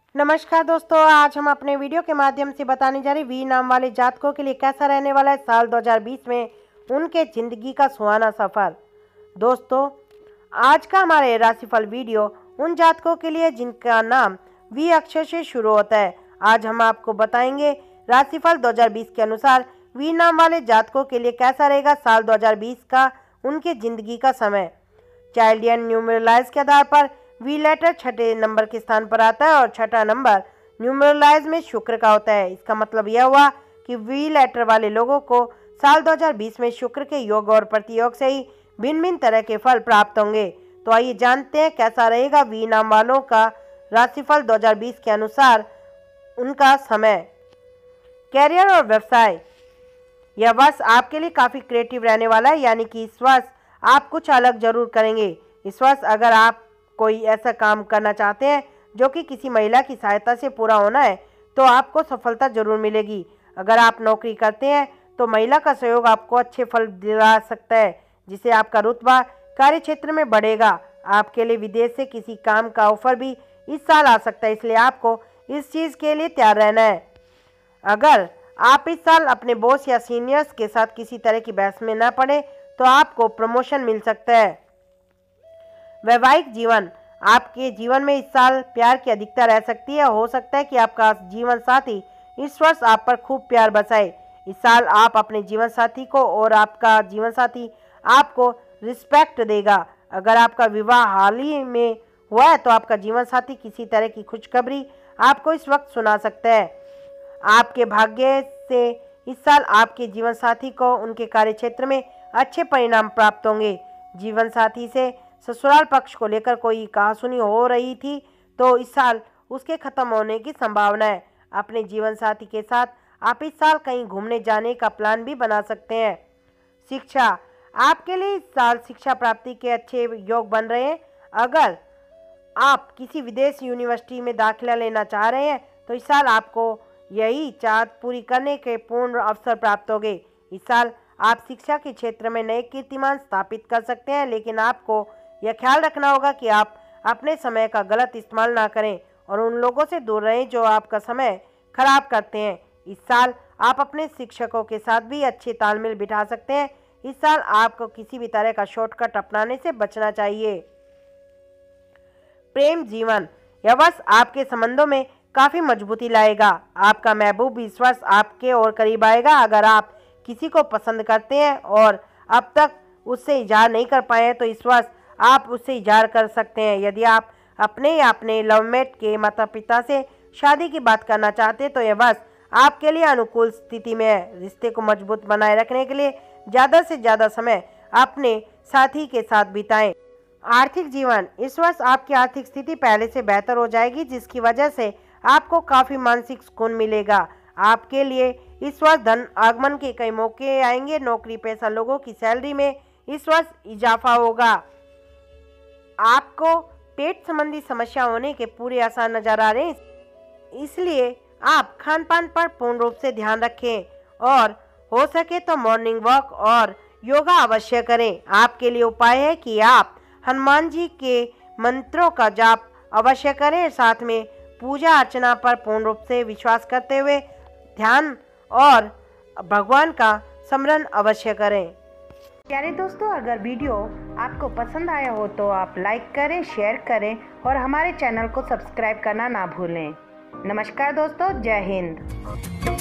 नमस्कार दोस्तों, आज हम अपने वीडियो के माध्यम से बताने जा रहे वी नाम वाले जातकों के लिए कैसा रहने वाला है साल 2020 में उनके जिंदगी का सुहाना सफर। दोस्तों, आज का हमारे राशिफल वीडियो उन जातकों के लिए जिनका नाम वी अक्षर से शुरू होता है। आज हम आपको बताएंगे राशिफल 2020 के अनुसार वी नाम वाले जातकों के लिए कैसा रहेगा साल 2020 का उनके जिंदगी का समय। चाइल्डियन न्यूमेरलाइज के आधार पर वी लेटर छठे नंबर के स्थान पर आता है और छठा नंबर न्यूमेरलाइज में शुक्र का होता है। इसका मतलब यह हुआ कि वी लेटर वाले लोगों को साल 2020 में शुक्र के योग और प्रतियोग से ही भिन्न भिन्न तरह के फल प्राप्त होंगे। तो आइए जानते हैं कैसा रहेगा वी नाम वालों का राशिफल 2020 के अनुसार उनका समय। कैरियर और व्यवसाय, यह वर्ष आपके लिए काफ़ी क्रिएटिव रहने वाला है, यानी कि इस वर्ष आप कुछ अलग जरूर करेंगे। इस वर्ष अगर आप कोई ऐसा काम करना चाहते हैं जो कि किसी महिला की सहायता से पूरा होना है तो आपको सफलता जरूर मिलेगी। अगर आप नौकरी करते हैं तो महिला का सहयोग आपको अच्छे फल दिला सकता है, जिससे आपका रुतबा कार्य क्षेत्र में बढ़ेगा। आपके लिए विदेश से किसी काम का ऑफर भी इस साल आ सकता है, इसलिए आपको इस चीज़ के लिए तैयार रहना है। अगर आप इस साल अपने बॉस या सीनियर्स के साथ किसी तरह की बहस में न पड़े तो आपको प्रमोशन मिल सकता है। वैवाहिक जीवन, आपके जीवन में इस साल प्यार की अधिकता रह सकती है। हो सकता है कि आपका जीवन साथी इस वर्ष आप पर खूब प्यार बरसाए। इस साल आप अपने जीवन साथी को और आपका जीवन साथी आपको रिस्पेक्ट देगा। अगर आपका विवाह हाल ही में हुआ है तो आपका जीवन साथी किसी तरह की खुशखबरी आपको इस वक्त सुना सकता है। आपके भाग्य से इस साल आपके जीवन साथी को उनके कार्य क्षेत्र में अच्छे परिणाम प्राप्त होंगे। जीवन साथी से ससुराल पक्ष को लेकर कोई कहासुनी हो रही थी तो इस साल उसके खत्म होने की संभावना है। अपने जीवन साथी के साथ आप इस साल कहीं घूमने जाने का प्लान भी बना सकते हैं। शिक्षा, आपके लिए इस साल शिक्षा प्राप्ति के अच्छे योग बन रहे हैं। अगर आप किसी विदेश यूनिवर्सिटी में दाखिला लेना चाह रहे हैं तो इस साल आपको यही चाहत पूरी करने के पूर्ण अवसर प्राप्त होंगे। इस साल आप शिक्षा के क्षेत्र में नए कीर्तिमान स्थापित कर सकते हैं, लेकिन आपको यह ख्याल रखना होगा कि आप अपने समय का गलत इस्तेमाल ना करें और उन लोगों से दूर रहें जो आपका समय खराब करते हैं। इस साल आप अपने शिक्षकों के साथ भी अच्छे तालमेल बिठा सकते हैं। इस साल आपको किसी भी तरह का शॉर्टकट अपनाने से बचना चाहिए। प्रेम जीवन, यह वर्ष आपके संबंधों में काफ़ी मजबूती लाएगा। आपका महबूब इस वर्ष आपके और करीब आएगा। अगर आप किसी को पसंद करते हैं और अब तक उससे इजहार नहीं कर पाए हैं तो इस वर्ष आप उससे इजहार कर सकते हैं। यदि आप अपने या अपने लवमेट के माता पिता से शादी की बात करना चाहते हैं तो यह वर्ष आपके लिए अनुकूल स्थिति में है। रिश्ते को मजबूत बनाए रखने के लिए ज़्यादा से ज़्यादा समय अपने साथी के साथ बिताएं। आर्थिक जीवन, इस वर्ष आपकी आर्थिक स्थिति पहले से बेहतर हो जाएगी, जिसकी वजह से आपको काफ़ी मानसिक सुकून मिलेगा। आपके लिए इस वर्ष धन आगमन के कई मौके आएंगे। नौकरी पेशा लोगों की सैलरी में इस वर्ष इजाफा होगा। आपको पेट संबंधी समस्या होने के पूरे आसार नजर आ रहे हैं, इसलिए आप खान पान पर पूर्ण रूप से ध्यान रखें और हो सके तो मॉर्निंग वॉक और योगा अवश्य करें। आपके लिए उपाय है कि आप हनुमान जी के मंत्रों का जाप अवश्य करें, साथ में पूजा अर्चना पर पूर्ण रूप से विश्वास करते हुए ध्यान और भगवान का स्मरण अवश्य करें। प्यारे दोस्तों, अगर वीडियो आपको पसंद आया हो तो आप लाइक करें, शेयर करें और हमारे चैनल को सब्सक्राइब करना ना भूलें। नमस्कार दोस्तों, जय हिंद।